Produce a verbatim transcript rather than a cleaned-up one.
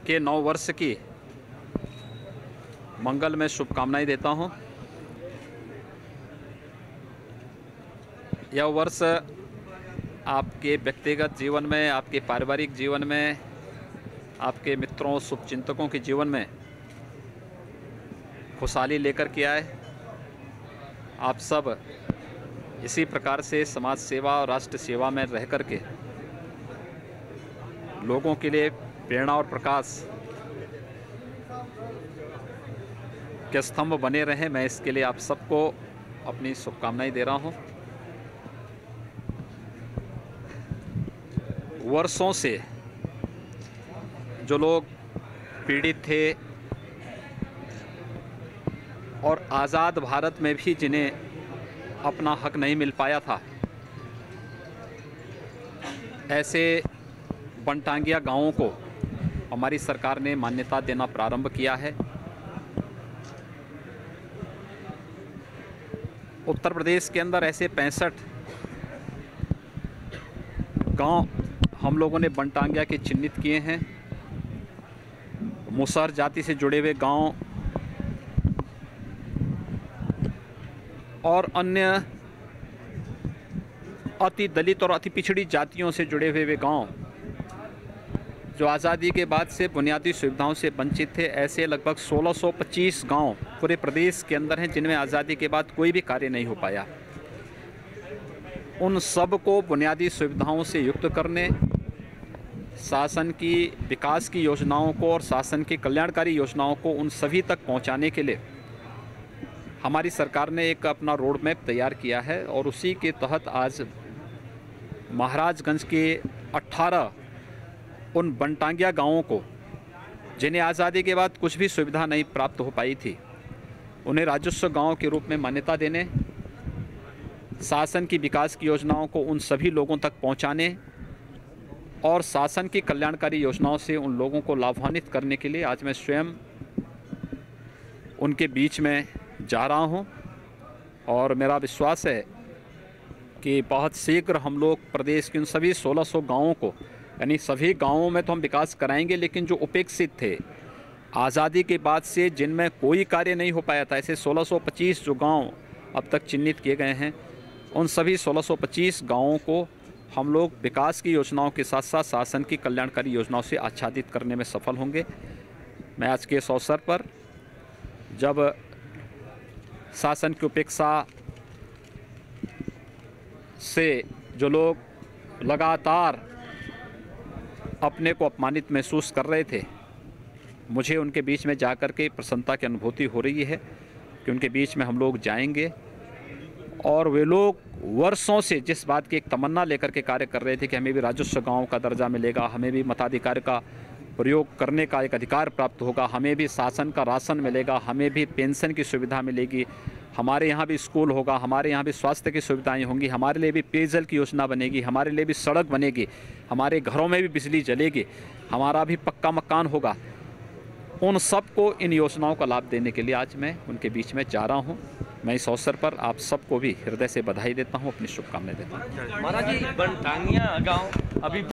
के नौ वर्ष की मंगल में शुभकामनाएं देता हूं। यह वर्ष आपके व्यक्तिगत जीवन में, आपके पारिवारिक जीवन में, आपके मित्रों, शुभचिंतकों के जीवन में खुशहाली लेकर के आए। आप सब इसी प्रकार से समाज सेवा और राष्ट्र सेवा में रह कर के लोगों के लिए प्रेरणा और प्रकाश के स्तंभ बने रहें। मैं इसके लिए आप सबको अपनी शुभकामनाएं दे रहा हूं। वर्षों से जो लोग पीड़ित थे और आज़ाद भारत में भी जिन्हें अपना हक नहीं मिल पाया था, ऐसे बनटांगिया गांवों को हमारी सरकार ने मान्यता देना प्रारंभ किया है। उत्तर प्रदेश के अंदर ऐसे पैंसठ गांव हम लोगों ने बनटांगिया के चिन्हित किए हैं। मुसहर जाति से जुड़े हुए गांव और अन्य अति दलित और अति पिछड़ी जातियों से जुड़े हुए वे गांव जो आज़ादी के बाद से बुनियादी सुविधाओं से वंचित थे, ऐसे लगभग सोलह सौ पच्चीस गांव पूरे प्रदेश के अंदर हैं जिनमें आज़ादी के बाद कोई भी कार्य नहीं हो पाया। उन सब को बुनियादी सुविधाओं से युक्त करने, शासन की विकास की योजनाओं को और शासन की कल्याणकारी योजनाओं को उन सभी तक पहुंचाने के लिए हमारी सरकार ने एक अपना रोड मैप तैयार किया है और उसी के तहत आज महाराजगंज के अठारह उन बनटांगिया गांवों को जिन्हें आज़ादी के बाद कुछ भी सुविधा नहीं प्राप्त हो पाई थी, उन्हें राजस्व गांव के रूप में मान्यता देने, शासन की विकास की योजनाओं को उन सभी लोगों तक पहुंचाने और शासन की कल्याणकारी योजनाओं से उन लोगों को लाभान्वित करने के लिए आज मैं स्वयं उनके बीच में जा रहा हूं। और मेरा विश्वास है कि बहुत शीघ्र हम लोग प्रदेश के उन सभी सोलह सौ गाँवों को, यानी सभी गांवों में तो हम विकास कराएंगे, लेकिन जो उपेक्षित थे आज़ादी के बाद से, जिनमें कोई कार्य नहीं हो पाया था, ऐसे सोलह सौ पच्चीस जो गांव अब तक चिन्हित किए गए हैं, उन सभी सोलह सौ पच्चीस गांवों को हम लोग विकास की योजनाओं के साथ साथ शासन की कल्याणकारी योजनाओं से आच्छादित करने में सफल होंगे। मैं आज के इस अवसर पर, जब शासन की उपेक्षा से जो लोग लगातार अपने को अपमानित महसूस कर रहे थे, मुझे उनके बीच में जाकर के प्रसन्नता की अनुभूति हो रही है कि उनके बीच में हम लोग जाएंगे। और वे लोग वर्षों से जिस बात की एक तमन्ना लेकर के कार्य कर रहे थे कि हमें भी राजस्व गांव का दर्जा मिलेगा, हमें भी मताधिकार का प्रयोग करने का एक अधिकार प्राप्त होगा, हमें भी शासन का राशन मिलेगा, हमें भी पेंशन की सुविधा मिलेगी, हमारे यहाँ भी स्कूल होगा, हमारे यहाँ भी स्वास्थ्य की सुविधाएं होंगी, हमारे लिए भी पेयजल की योजना बनेगी, हमारे लिए भी सड़क बनेगी, हमारे घरों में भी बिजली जलेगी, हमारा भी पक्का मकान होगा। उन सब को इन योजनाओं का लाभ देने के लिए आज मैं उनके बीच में जा रहा हूँ। मैं इस अवसर पर आप सबको भी हृदय से बधाई देता हूँ, अपनी शुभकामनाएं देता हूँ। महाराज जी, बनटांगिया गाँव अभी